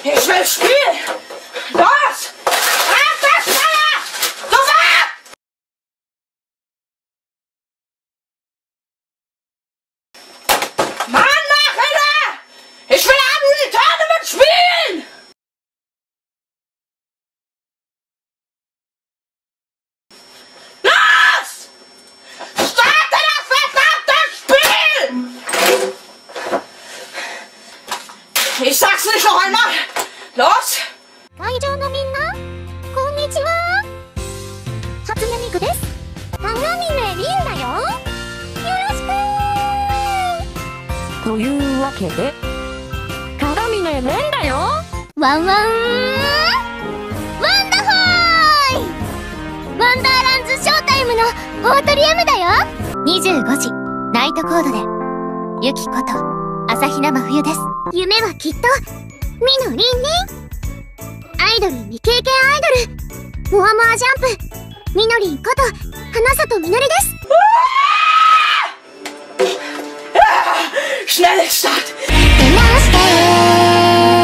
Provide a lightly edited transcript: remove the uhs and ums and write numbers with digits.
Ich will spielen! Los! Ab das Feuer! Sofort! Mann, Nachhinein! Ich will abends die Tournament spielen! Los! Starte das verdammte Spiel! Ich sag's nicht noch einmal! Los! 会場のみんな、こんにちは。初音ミクです。鏡ねりんだよ。よろしく。というわけで、鏡ねれんだよ。ワンワンワンダホーイ。ワンダーランズショータイムのオートリアムだよ。25時ナイトコードで、ユキこと朝比奈真冬です。夢はきっとみのりんね。アイドル未経験アイドルモアモアジャンプみのりんこと花里みのりです。 Schnell Start! 出まして